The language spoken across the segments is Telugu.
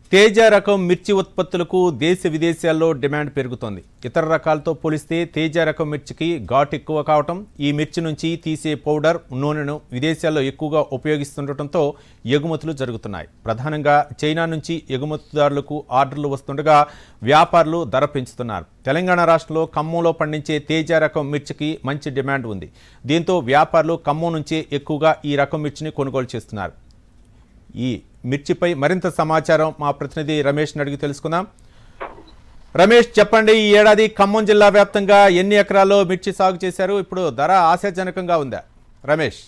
తేజ రకం మిర్చి ఉత్పత్తులకు దేశ విదేశాల్లో డిమాండ్ పెరుగుతోంది. ఇతర రకాలతో పోలిస్తే తేజ రకం మిర్చికి ఘాటు ఎక్కువ కావటం, ఈ మిర్చి నుంచి తీసే పౌడర్ నూనెను విదేశాల్లో ఎక్కువగా ఉపయోగిస్తుండటంతో ఎగుమతులు జరుగుతున్నాయి. ప్రధానంగా చైనా నుంచి ఎగుమతిదారులకు ఆర్డర్లు వస్తుండగా వ్యాపారులు ధర పెంచుతున్నారు. తెలంగాణ రాష్ట్రంలో ఖమ్మంలో పండించే తేజ రకం మిర్చికి మంచి డిమాండ్ ఉంది. దీంతో వ్యాపారులు ఖమ్మం నుంచే ఎక్కువగా ఈ రకం మిర్చిని కొనుగోలు చేస్తున్నారు. ఈ మిర్చిపై మరింత సమాచారం మా ప్రతినిధి రమేష్ అడిగి తెలుసుకుందాం. రమేష్, చెప్పండి, ఈ ఏడాది ఖమ్మం జిల్లా వ్యాప్తంగా ఎన్ని ఎకరాల్లో మిర్చి సాగు చేశారు? ఇప్పుడు ధర ఆశాజనకంగా ఉందా? రమేష్,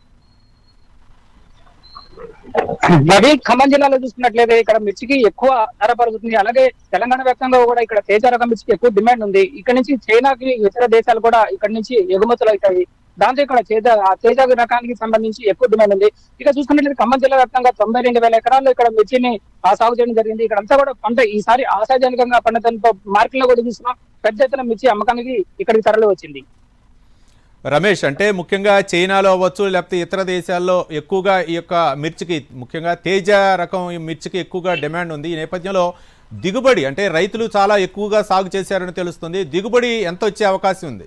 రవి, ఖమ్మం జిల్లాలో చూసుకున్నట్లయితే ఇక్కడ మిర్చికి ఎక్కువ ధర పలుకుతుంది. అలాగే తెలంగాణ వ్యాప్తంగా కూడా ఇక్కడ తేజ రకం మిర్చికి ఎక్కువ డిమాండ్ ఉంది. ఇక్కడ నుంచి చైనాకి ఇతర దేశాలు కూడా ఇక్కడ నుంచి ఎగుమతులు అవుతాయి. దాంతో ఇక్కడ తేజ రకానికి సంబంధించి ఎక్కువ డిమాండ్ ఉంది. ఇక చూసుకున్నట్లయితే ఖమ్మం జిల్లా వ్యాప్తంగా 92,000 ఎకరాల్లో ఇక్కడ మిర్చిని సాగు చేయడం జరిగింది. ఇక్కడ అంతా కూడా పంట ఈసారి ఆశాజనకంగా పండుతంతో మార్కెట్లో కూడా చూస్తున్నాం. పెద్ద ఎత్తున మిర్చి అమ్మకానికి ఇక్కడికి తరలి వచ్చింది. రమేష్, అంటే ముఖ్యంగా చైనాలో అవ్వచ్చు, లేకపోతే ఇతర దేశాల్లో ఎక్కువగా ఈ యొక్క మిర్చికి, ముఖ్యంగా తేజ రకం ఈ మిర్చికి ఎక్కువగా డిమాండ్ ఉంది. ఈ నేపథ్యంలో దిగుబడి, అంటే రైతులు చాలా ఎక్కువగా సాగు చేశారని తెలుస్తుంది. దిగుబడి ఎంత వచ్చే అవకాశం ఉంది?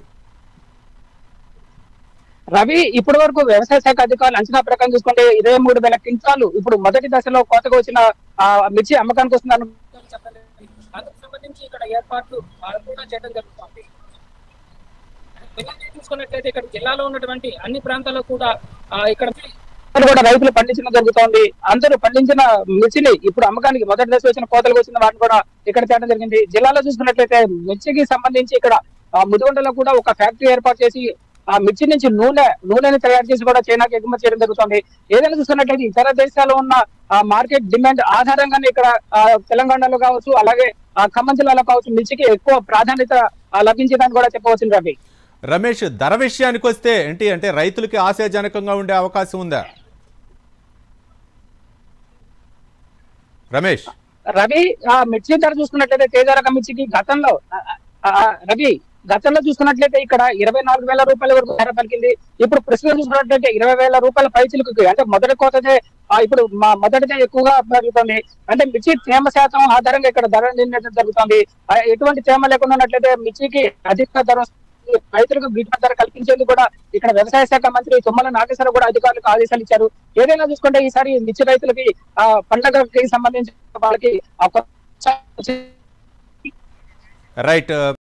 రవి, ఇప్పటి వరకు వ్యవసాయ శాఖ అధికారులు అంచనా ప్రకారం చూసుకుంటే 23,000 క్వింటాలు ఇప్పుడు మొదటి దశలో కోతగా వచ్చిన మిర్చి అమ్మకానికి వస్తుందని అందుకు సంబంధించి ఇక్కడ ఏర్పాట్లు కూడా చేయడం జరుగుతుంది. చూసుకున్నట్లయితే ఇక్కడ జిల్లాలో ఉన్నటువంటి అన్ని ప్రాంతాల్లో కూడా ఇక్కడ కూడా రైతులు పండించడం జరుగుతోంది. అందరూ పండించిన మిర్చిని ఇప్పుడు అమ్మకానికి మొదటి దశ వచ్చిన కోతలకు వచ్చిన వాటిని కూడా ఇక్కడ చేయడం జరిగింది. జిల్లాలో చూసుకున్నట్లయితే మిర్చికి సంబంధించి ఇక్కడ ముదిగొండలో కూడా ఒక ఫ్యాక్టరీ ఏర్పాటు చేసి ఆ మిర్చి నుంచి నూనెని తయారు చేసి కూడా చైనాకి ఎగుమతి చేయడం జరుగుతుంది. ఏదైనా చూస్తున్నట్లయితే ఇతర దేశాల్లో ఉన్న మార్కెట్ డిమాండ్ ఆధారంగానే ఇక్కడ తెలంగాణలో కావచ్చు, అలాగే ఖమ్మం జిల్లాలో కావచ్చు మిర్చికి ఎక్కువ ప్రాధాన్యత లభించిందని కూడా చెప్పవచ్చు. రవి, రమేష్, ధర విషయానికి వస్తే ఏంటి, అంటే రైతులకి ఆశాజనకంగా ఉండే అవకాశం ఉందా? రమేష్, రవి, మిర్చి ధర చూసుకున్నట్లయితే తేజ రకం మిర్చికి గతంలో చూసుకున్నట్లయితే ఇక్కడ 24,000 రూపాయల వరకు ధర పలికింది. ఇప్పుడు ప్రస్తుతం చూసుకున్నట్లయితే 20,000 రూపాయల పైచిలకు, అంటే మొదటి కోతదే ఇప్పుడు మొదటిదే ఎక్కువగా పెరుగుతుంది. అంటే మిర్చి తేమ శాతం ఆధారంగా ఇక్కడ ధర నిర్ణయించడం జరుగుతుంది. ఎటువంటి తేమ లేకుండా ఉన్నట్లయితే మిర్చికి అధిక ధర, రైతులకు గిట్టుబాటు ధర కల్పించేందుకు కూడా ఇక్కడ వ్యవసాయ శాఖ మంత్రి తుమ్మల నాగేశ్వరరావు కూడా అధికారులకు ఆదేశాలు ఇచ్చారు. ఏదైనా చూసుకుంటే ఈసారి మిర్చి రైతులకి పంటకి సంబంధించి వాళ్ళకి రైట్.